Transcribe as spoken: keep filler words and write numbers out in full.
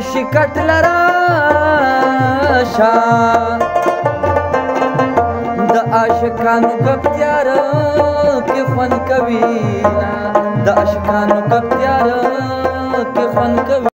شکټ لرا شا د عاشقانو کپ تیاره کې خوند کوي د عاشقانو کپ تیاره کې خوند کوي